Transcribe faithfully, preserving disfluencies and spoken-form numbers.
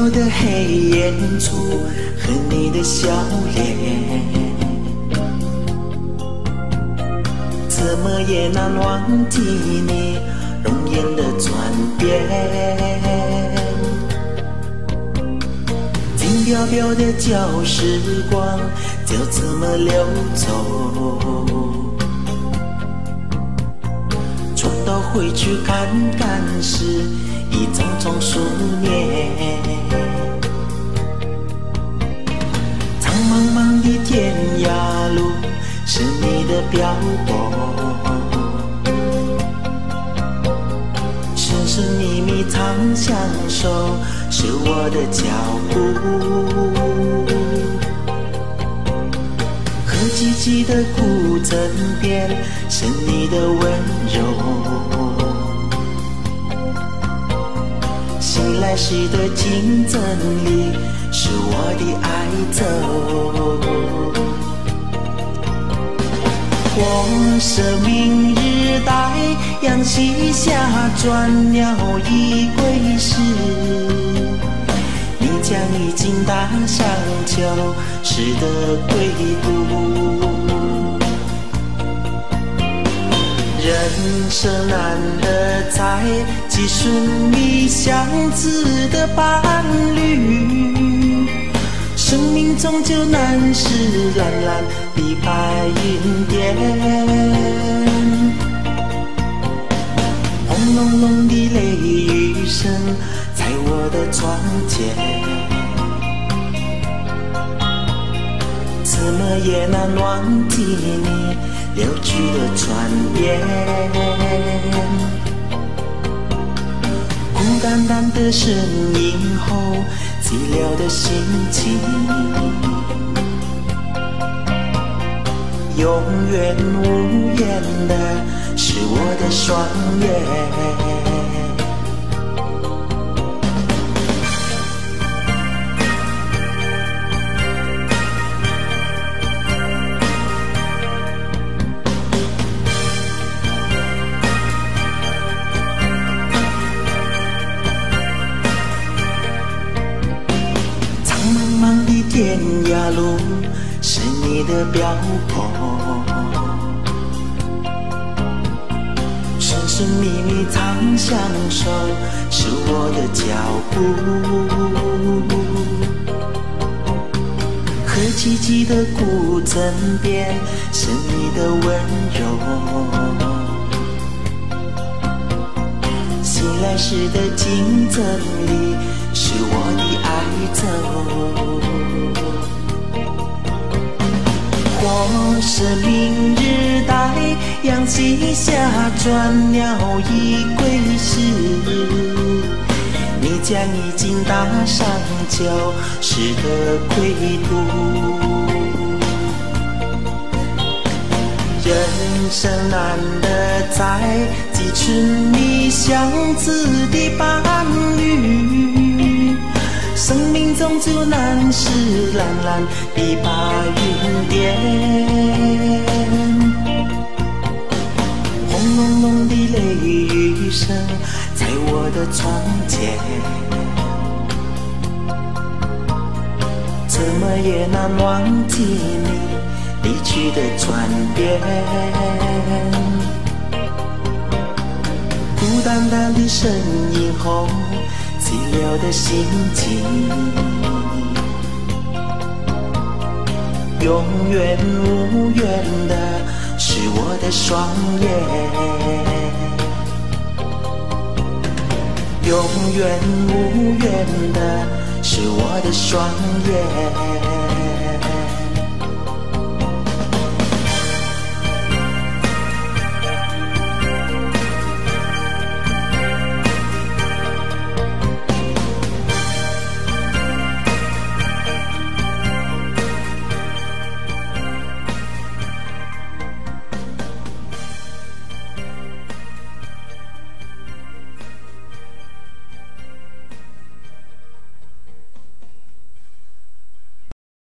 的黑眼珠和你的笑脸，怎么也难忘记你容颜的转变。轻飘飘的旧时光就这么流走，转头回去看看时，一张张数年。苍茫茫的天涯路是你的漂泊，寻寻觅觅长相守是我的脚步。和寂寂的古镇边是你的温柔，醒来时的镜子里是我的哀愁。我生明日待阳西下，转鸟已归时，你将已经踏上秋时的归途。人生难得在几瞬里相知的伴侣，生命终究难是蓝蓝的白云间。轰隆隆的雷雨声在我的窗前，怎么也难忘记你流去的船边。孤单单的身影后寂寥的心情，永远无言的是我的双眼。天涯路是你的漂泊，寻寻觅觅长相守是我的脚步。和寂寂的古镇边是你的温柔，醒来时的镜子里是我的哀愁。我是明日待阳西下，转鸟已归时，你将已经踏上秋时的归途。人生难得在几寸里相知的伴侣，生命终究难是蓝蓝的白云间。轰隆隆的雷雨声在我的窗前，怎么也难忘记你离去的船边。孤单单的身影后寂寥的心情，永远无缘的是我的双眼。永远无缘的是我的双眼。